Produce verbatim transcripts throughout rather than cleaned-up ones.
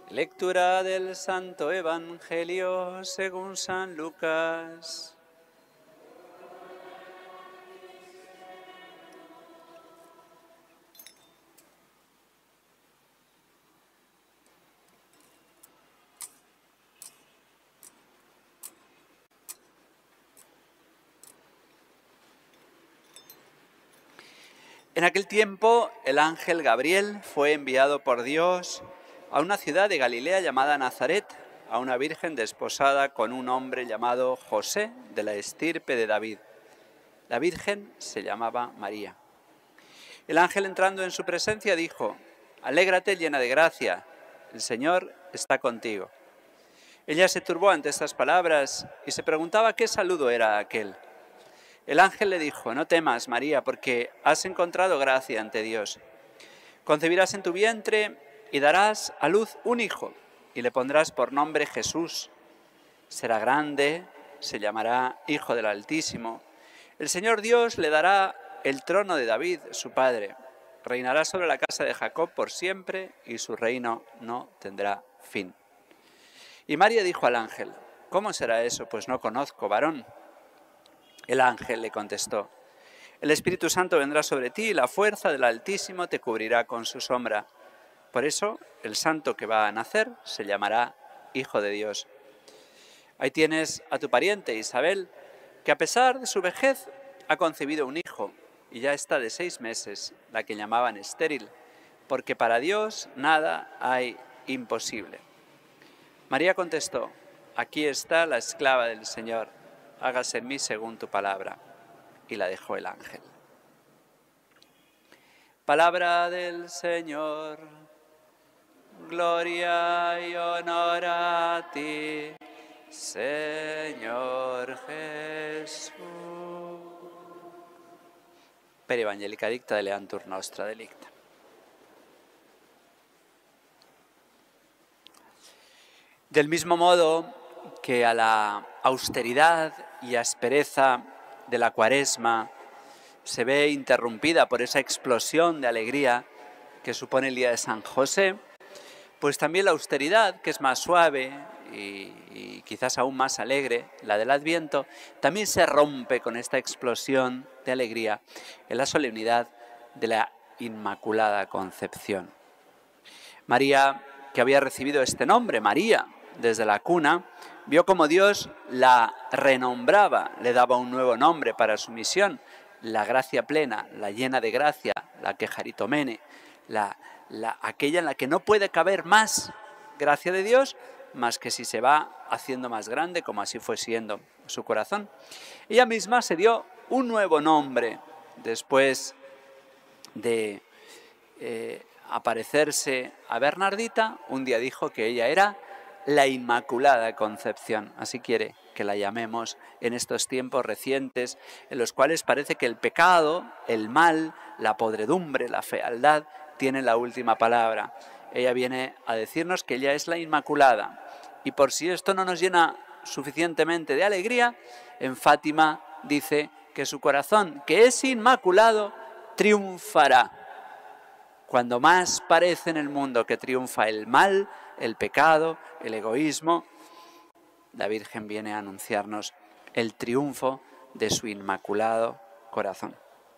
Lectura del Santo Evangelio según San Lucas. En aquel tiempo, el ángel Gabriel fue enviado por Dios a una ciudad de Galilea llamada Nazaret, a una virgen desposada con un hombre llamado José, de la estirpe de David. La virgen se llamaba María. El ángel, entrando en su presencia, dijo: «Alégrate, llena de gracia, el Señor está contigo». Ella se turbó ante estas palabras y se preguntaba qué saludo era aquel. El ángel le dijo: «No temas, María, porque has encontrado gracia ante Dios. Concebirás en tu vientre y darás a luz un hijo, y le pondrás por nombre Jesús. Será grande, se llamará Hijo del Altísimo. El Señor Dios le dará el trono de David, su padre. Reinará sobre la casa de Jacob por siempre, y su reino no tendrá fin». Y María dijo al ángel: «¿Cómo será eso? Pues no conozco varón». El ángel le contestó: «El Espíritu Santo vendrá sobre ti y la fuerza del Altísimo te cubrirá con su sombra. Por eso, el santo que va a nacer se llamará Hijo de Dios». Ahí tienes a tu pariente Isabel, que a pesar de su vejez ha concebido un hijo y ya está de seis meses, la que llamaban estéril, porque para Dios nada hay imposible. María contestó: «Aquí está la esclava del Señor, hágase en mí según tu palabra». Y la dejó el ángel. Palabra del Señor. Gloria y honor a ti, Señor Jesús. Per Evangelica dicta deleantur nostra delicta. Del mismo modo que a la austeridad y aspereza de la Cuaresma se ve interrumpida por esa explosión de alegría que supone el día de San José, pues también la austeridad, que es más suave y, y quizás aún más alegre, la del Adviento, también se rompe con esta explosión de alegría en la solemnidad de la Inmaculada Concepción. María, que había recibido este nombre, María, desde la cuna, vio como Dios la renombraba, le daba un nuevo nombre para su misión: la gracia plena, la llena de gracia, la quejaritomene, la, la, aquella en la que no puede caber más gracia de Dios, más que si se va haciendo más grande, como así fue siendo su corazón. Ella misma se dio un nuevo nombre después de eh, aparecerse a Bernardita. Un día dijo que ella era la Inmaculada Concepción. Así quiere que la llamemos en estos tiempos recientes en los cuales parece que el pecado, el mal, la podredumbre, la fealdad tienen la última palabra. Ella viene a decirnos que ella es la Inmaculada. Y por si esto no nos llena suficientemente de alegría, en Fátima dice que su corazón, que es inmaculado, triunfará. Cuando más parece en el mundo que triunfa el mal, el pecado, el egoísmo, la Virgen viene a anunciarnos el triunfo de su inmaculado corazón.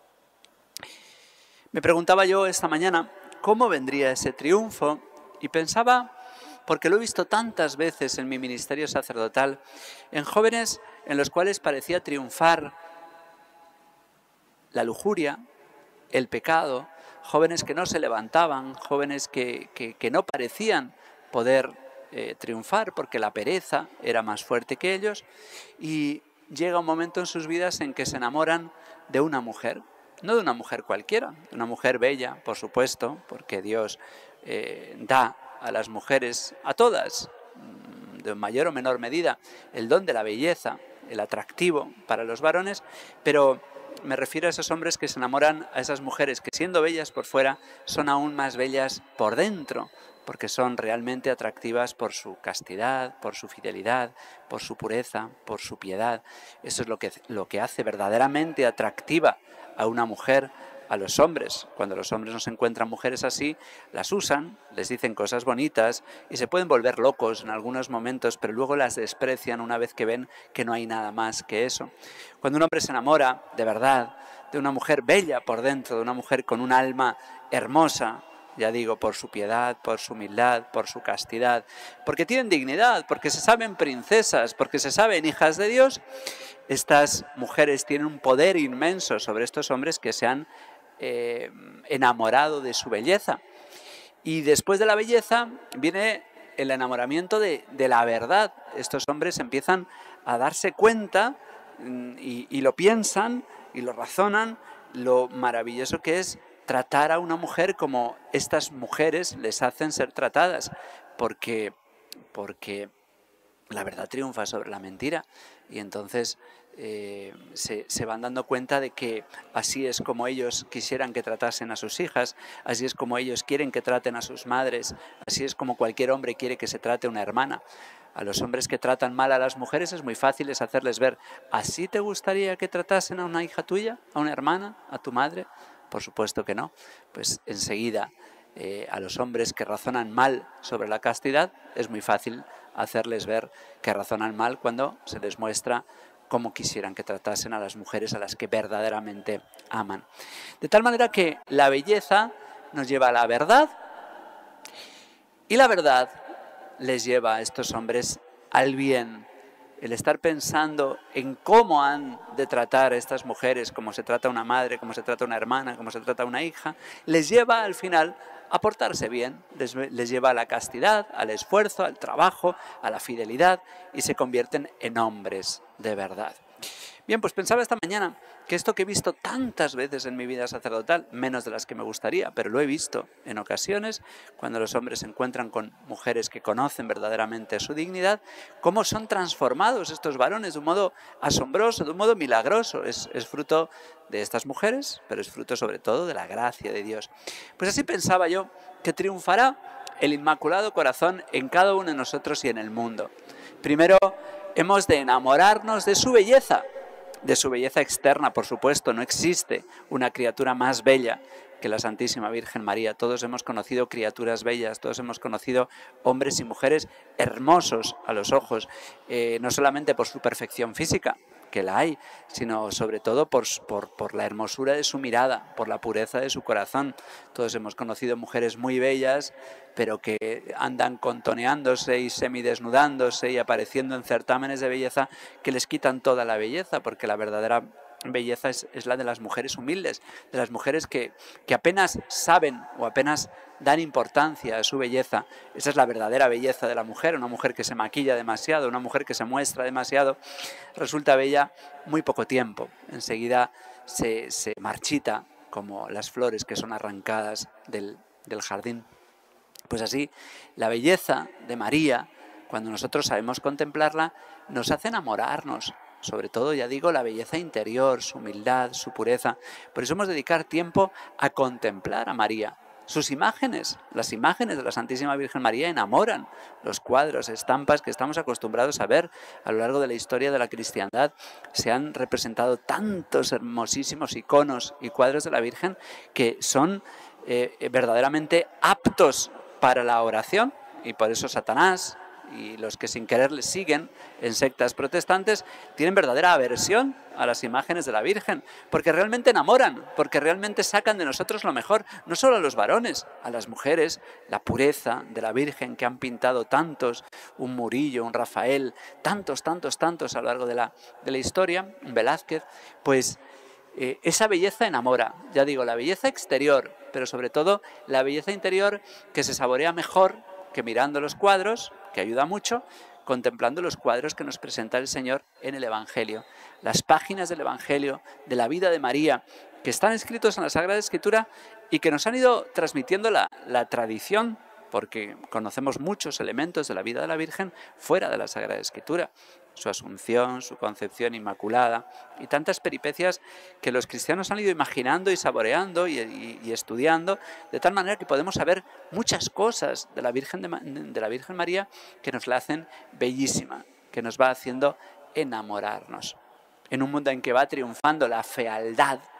Me preguntaba yo esta mañana cómo vendría ese triunfo y pensaba, porque lo he visto tantas veces en mi ministerio sacerdotal, en jóvenes en los cuales parecía triunfar la lujuria, el pecado, jóvenes que no se levantaban, jóvenes que, que, que no parecían poder eh, triunfar porque la pereza era más fuerte que ellos, y llega un momento en sus vidas en que se enamoran de una mujer, no de una mujer cualquiera, de una mujer bella, por supuesto, porque Dios eh, da a las mujeres, a todas, de mayor o menor medida, el don de la belleza, el atractivo para los varones, pero me refiero a esos hombres que se enamoran a esas mujeres que, siendo bellas por fuera, son aún más bellas por dentro, porque son realmente atractivas por su castidad, por su fidelidad, por su pureza, por su piedad. Eso es lo que, lo que hace verdaderamente atractiva a una mujer a los hombres. Cuando los hombres no se encuentran mujeres así, las usan, les dicen cosas bonitas y se pueden volver locos en algunos momentos, pero luego las desprecian una vez que ven que no hay nada más que eso. Cuando un hombre se enamora, de verdad, de una mujer bella por dentro, de una mujer con un alma hermosa, ya digo, por su piedad, por su humildad, por su castidad, porque tienen dignidad, porque se saben princesas, porque se saben hijas de Dios, estas mujeres tienen un poder inmenso sobre estos hombres que se han eh, enamorado de su belleza. Y después de la belleza viene el enamoramiento de, de la verdad. Estos hombres empiezan a darse cuenta y, y lo piensan y lo razonan, lo maravilloso que es tratar a una mujer como estas mujeres les hacen ser tratadas, porque, porque la verdad triunfa sobre la mentira y entonces eh, se, se van dando cuenta de que así es como ellos quisieran que tratasen a sus hijas, así es como ellos quieren que traten a sus madres, así es como cualquier hombre quiere que se trate a una hermana. A los hombres que tratan mal a las mujeres es muy fácil es hacerles ver, ¿así te gustaría que tratasen a una hija tuya, a una hermana, a tu madre? Por supuesto que no. Pues enseguida eh, a los hombres que razonan mal sobre la castidad es muy fácil hacerles ver que razonan mal cuando se les muestra cómo quisieran que tratasen a las mujeres a las que verdaderamente aman. De tal manera que la belleza nos lleva a la verdad y la verdad les lleva a estos hombres al bien. El estar pensando en cómo han de tratar a estas mujeres, cómo se trata a una madre, cómo se trata a una hermana, cómo se trata a una hija, les lleva al final a portarse bien, les, les lleva a la castidad, al esfuerzo, al trabajo, a la fidelidad y se convierten en hombres de verdad. Bien, pues pensaba esta mañana que esto que he visto tantas veces en mi vida sacerdotal, menos de las que me gustaría, pero lo he visto en ocasiones, cuando los hombres se encuentran con mujeres que conocen verdaderamente su dignidad, cómo son transformados estos varones de un modo asombroso, de un modo milagroso. Es, es fruto de estas mujeres, pero es fruto sobre todo de la gracia de Dios. Pues así pensaba yo que triunfará el Inmaculado Corazón en cada uno de nosotros y en el mundo. Primero, hemos de enamorarnos de su belleza, de su belleza externa, por supuesto. No existe una criatura más bella que la Santísima Virgen María. Todos hemos conocido criaturas bellas, todos hemos conocido hombres y mujeres hermosos a los ojos, eh, no solamente por su perfección física, que la hay, sino sobre todo por, por, por la hermosura de su mirada, por la pureza de su corazón. Todos hemos conocido mujeres muy bellas, pero que andan contoneándose y semidesnudándose y apareciendo en certámenes de belleza que les quitan toda la belleza, porque la verdadera belleza es, es la de las mujeres humildes, de las mujeres que, que apenas saben o apenas dan importancia a su belleza. Esa es la verdadera belleza de la mujer, una mujer que se maquilla demasiado, una mujer que se muestra demasiado, resulta bella muy poco tiempo, enseguida se, se marchita como las flores que son arrancadas del, del jardín. Pues así, la belleza de María, cuando nosotros sabemos contemplarla, nos hace enamorarnos. Sobre todo, ya digo, la belleza interior, su humildad, su pureza. Por eso hemos de dedicar tiempo a contemplar a María. Sus imágenes, las imágenes de la Santísima Virgen María enamoran. Los cuadros, estampas que estamos acostumbrados a ver a lo largo de la historia de la cristiandad. Se han representado tantos hermosísimos iconos y cuadros de la Virgen que son eh, verdaderamente aptos para la oración, y por eso Satanás y los que sin querer les siguen en sectas protestantes tienen verdadera aversión a las imágenes de la Virgen, porque realmente enamoran, porque realmente sacan de nosotros lo mejor, no solo a los varones, a las mujeres, la pureza de la Virgen que han pintado tantos, un Murillo, un Rafael, tantos, tantos, tantos a lo largo de la, de la historia, un Velázquez, pues eh, esa belleza enamora, ya digo, la belleza exterior, pero sobre todo la belleza interior que se saborea mejor que mirando los cuadros, que ayuda mucho, contemplando los cuadros que nos presenta el Señor en el Evangelio. Las páginas del Evangelio, de la vida de María, que están escritos en la Sagrada Escritura y que nos han ido transmitiendo la, la tradición, porque conocemos muchos elementos de la vida de la Virgen fuera de la Sagrada Escritura. Su asunción, su concepción inmaculada y tantas peripecias que los cristianos han ido imaginando y saboreando y, y, y estudiando, de tal manera que podemos saber muchas cosas de la Virgen, de, de la Virgen María que nos la hacen bellísima, que nos va haciendo enamorarnos. En un mundo en que va triunfando la fealdad,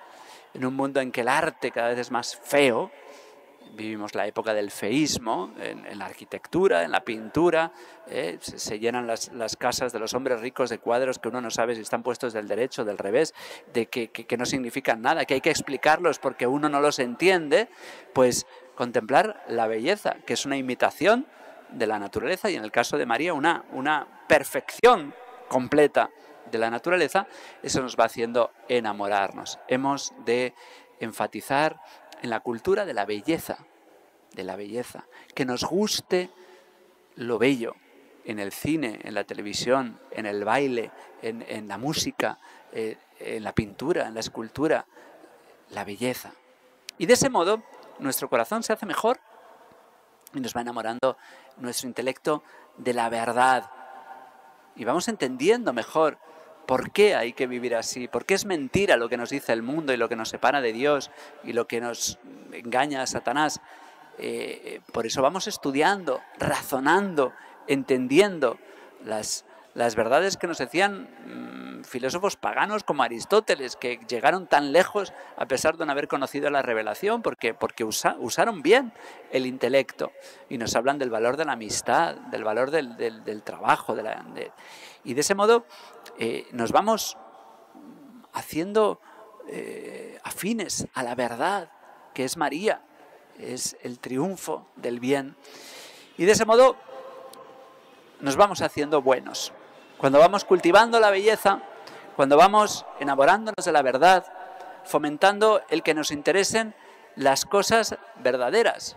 en un mundo en que el arte cada vez es más feo. Vivimos la época del feísmo, en, en la arquitectura, en la pintura, eh, se, se llenan las, las casas de los hombres ricos de cuadros que uno no sabe si están puestos del derecho o del revés, de que, que, que no significan nada, que hay que explicarlos porque uno no los entiende. Pues contemplar la belleza, que es una imitación de la naturaleza, y en el caso de María una, una perfección completa de la naturaleza, eso nos va haciendo enamorarnos. Hemos de enfatizar en la cultura de la belleza, de la belleza, que nos guste lo bello, en el cine, en la televisión, en el baile, en, en la música, eh, en la pintura, en la escultura, la belleza. Y de ese modo nuestro corazón se hace mejor y nos va enamorando nuestro intelecto de la verdad. Y vamos entendiendo mejor por qué hay que vivir así, por qué es mentira lo que nos dice el mundo y lo que nos separa de Dios y lo que nos engaña a Satanás. Eh, por eso vamos estudiando, razonando, entendiendo las, las verdades que nos decían mmm, filósofos paganos como Aristóteles, que llegaron tan lejos a pesar de no haber conocido la revelación, porque, porque usa, usaron bien el intelecto. Y nos hablan del valor de la amistad, del valor del, del, del trabajo. De la, de, y de ese modo eh, nos vamos haciendo eh, afines a la verdad, que es María, es el triunfo del bien. Y de ese modo nos vamos haciendo buenos. Cuando vamos cultivando la belleza, cuando vamos enamorándonos de la verdad, fomentando el que nos interesen las cosas verdaderas,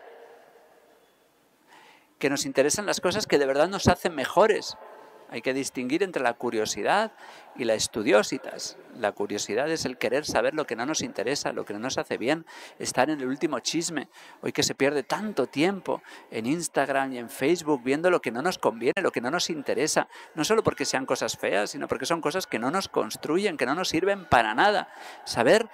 que nos interesen las cosas que de verdad nos hacen mejores. Hay que distinguir entre la curiosidad y la estudiositas. La curiosidad es el querer saber lo que no nos interesa, lo que no nos hace bien, estar en el último chisme. Hoy que se pierde tanto tiempo en Instagram y en Facebook viendo lo que no nos conviene, lo que no nos interesa. No solo porque sean cosas feas, sino porque son cosas que no nos construyen, que no nos sirven para nada. Saber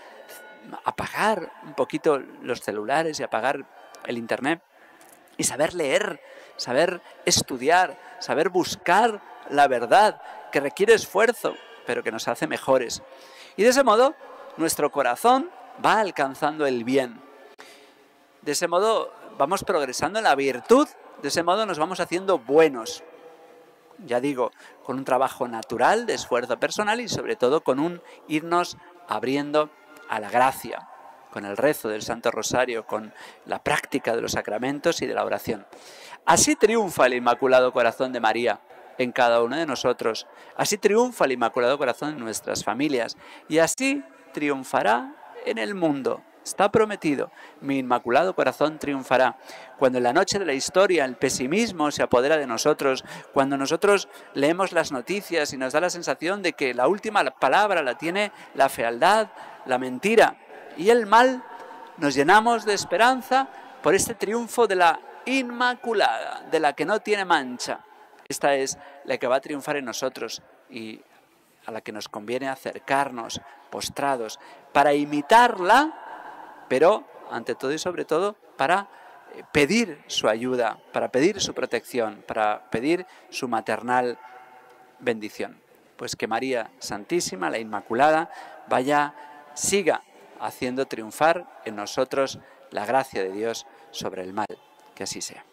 apagar un poquito los celulares y apagar el internet y saber leer, saber estudiar, saber buscar la verdad, que requiere esfuerzo, pero que nos hace mejores. Y de ese modo, nuestro corazón va alcanzando el bien. De ese modo, vamos progresando en la virtud. De ese modo, nos vamos haciendo buenos. Ya digo, con un trabajo natural, de esfuerzo personal y sobre todo con un irnos abriendo a la gracia, con el rezo del Santo Rosario, con la práctica de los sacramentos y de la oración. Así triunfa el Inmaculado Corazón de María en cada uno de nosotros. Así triunfa el Inmaculado Corazón en nuestras familias. Y así triunfará en el mundo. Está prometido. Mi Inmaculado Corazón triunfará. Cuando en la noche de la historia el pesimismo se apodera de nosotros, cuando nosotros leemos las noticias y nos da la sensación de que la última palabra la tiene la fealdad, la mentira y el mal, nos llenamos de esperanza por este triunfo de la Inmaculada, de la que no tiene mancha. Esta es la que va a triunfar en nosotros y a la que nos conviene acercarnos postrados para imitarla, pero ante todo y sobre todo para pedir su ayuda, para pedir su protección, para pedir su maternal bendición. Pues que María Santísima, la Inmaculada, vaya, siga haciendo triunfar en nosotros la gracia de Dios sobre el mal. Que así sea.